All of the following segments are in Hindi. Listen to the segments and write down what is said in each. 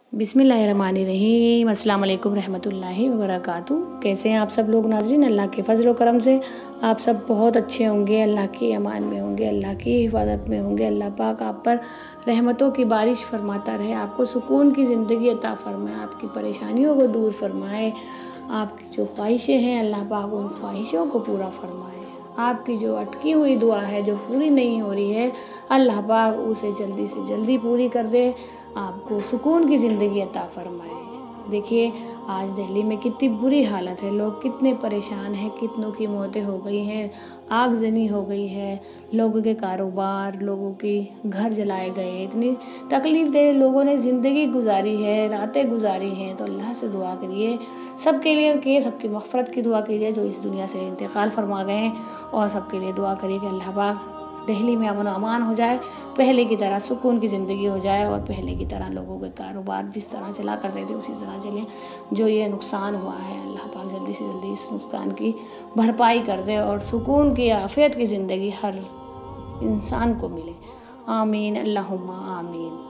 बिस्मिल्लाहिर्रहमानिर्रहीम। अस्सलाम वालेकुम रहमतुल्लाहि व बरकातुहू। कैसे हैं आप सब लोग नाज़रीन? अल्लाह के फजल व करम से आप सब बहुत अच्छे होंगे, अल्लाह की अमान में होंगे, अल्लाह की हिफाजत में होंगे। अल्लाह पाक आप पर रहमतों की बारिश फरमाता रहे, आपको सुकून की ज़िंदगी अता फरमाए, आपकी परेशानियों को दूर फरमाए, आपकी जो ख्वाहिशें हैं अल्लाह पाक उन ख्वाहिशों को पूरा फरमाए। आपकी जो अटकी हुई दुआ है, जो पूरी नहीं हो रही है, अल्लाह पाक उसे जल्दी से जल्दी पूरी कर दे, आपको सुकून की ज़िंदगी अता फरमाए। देखिए आज दिल्ली में कितनी बुरी हालत है, लोग कितने परेशान हैं, कितनों की मौतें हो गई हैं, आगजनी हो गई है, लोगों के कारोबार, लोगों के घर जलाए गए, इतनी तकलीफ़ दे लोगों ने ज़िंदगी गुजारी है, रातें गुजारी हैं। तो अल्लाह से दुआ करिए सबके लिए कि सबकी मग़फ़िरत की दुआ कीजिए जो इस दुनिया से इंतकाल फरमा गए हैं, और सबके लिए दुआ करिए कि अल्लाह पाक दिल्ली में अमन अमान हो जाए, पहले की तरह सुकून की ज़िंदगी हो जाए, और पहले की तरह लोगों के कारोबार जिस तरह चला करते थे उसी तरह चले। जो ये नुकसान हुआ है अल्लाह पाक जल्दी से जल्दी इस नुकसान की भरपाई कर दे, और सुकून की आफ़ियत की ज़िंदगी हर इंसान को मिले। आमीन अल्लाहुम्मा आमीन।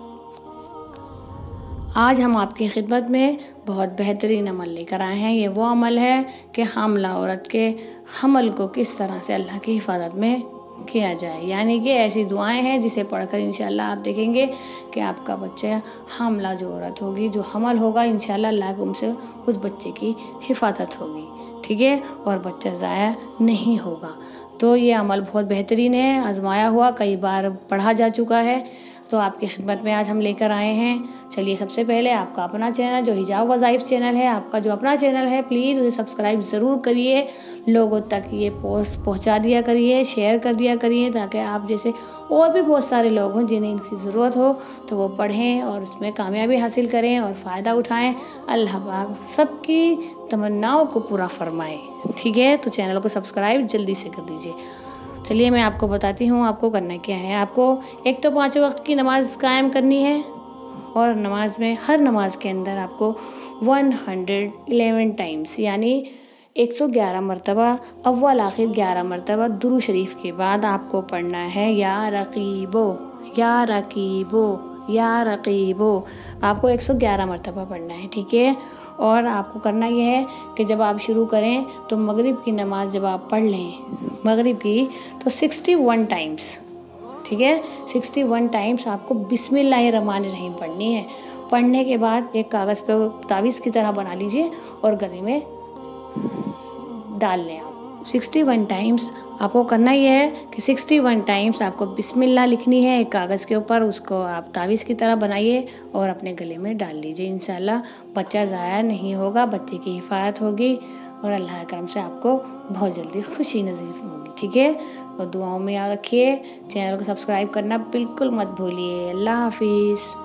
आज हम आपकी खिदमत में बहुत बेहतरीन अमल लेकर आए हैं। ये वो अमल है कि हामला औरत के हमल को किस तरह से अल्लाह की हिफाजत में किया जाए, यानी कि ऐसी दुआएं हैं जिसे पढ़कर इंशाल्लाह आप देखेंगे कि आपका बच्चा हामला जो औरत होगी, जो हमल होगा, इंशाल्लाह अल्लाह के उनसे उस बच्चे की हिफाजत होगी, ठीक है, और बच्चा ज़ाया नहीं होगा। तो ये अमल बहुत बेहतरीन है, आजमाया हुआ, कई बार पढ़ा जा चुका है, तो आपकी खिदमत में आज हम लेकर आए हैं। चलिए सबसे पहले आपका अपना चैनल जो हिजाब वज़ाइफ चैनल है, आपका जो अपना चैनल है, प्लीज़ उसे सब्सक्राइब ज़रूर करिए, लोगों तक ये पोस्ट पहुंचा दिया करिए, शेयर कर दिया करिए, ताकि आप जैसे और भी बहुत सारे लोग हों जिन्हें इनकी ज़रूरत हो तो वो पढ़ें और उसमें कामयाबी हासिल करें और फ़ायदा उठाएँ। अल्लाह पाक सबकी तमन्नाओं को पूरा फरमाए, ठीक है। तो चैनल को सब्सक्राइब जल्दी से कर दीजिए। चलिए मैं आपको बताती हूँ आपको करना क्या है। आपको एक तो 5 वक्त की नमाज़ कायम करनी है, और नमाज में हर नमाज के अंदर आपको 111 टाइम्स यानी 111 मरतबा अव्वल आखिर 11 मरतबा दुरूद शरीफ के बाद आपको पढ़ना है या रकीबो या रकीबो या रकीबो। आपको 111 मरतबा पढ़ना है, ठीक है। और आपको करना यह है कि जब आप शुरू करें तो मगरिब की नमाज जब आप पढ़ लें मगरिब की, तो 61 टाइम्स, ठीक है, 61 टाइम्स आपको बिस्मिल्लाहिर्रहमानिर्रहीम पढ़नी है। पढ़ने के बाद एक कागज़ पे तावीज़ की तरह बना लीजिए और गले में डाल लें आप। 61 टाइम्स आपको करना ये है कि 61 टाइम्स आपको बिस्मिल्लाह लिखनी है एक कागज़ के ऊपर, उसको आप तावीज़ की तरह बनाइए और अपने गले में डाल लीजिए। इंशाल्लाह बच्चा ज़ाया नहीं होगा, बच्चे की हिफाजत होगी, और अल्लाह के करम से आपको बहुत जल्दी खुशी नसीब होगी, ठीक है। और दुआओं में याद रखिए, चैनल को सब्सक्राइब करना बिल्कुल मत भूलिए। अल्लाह हाफिज़।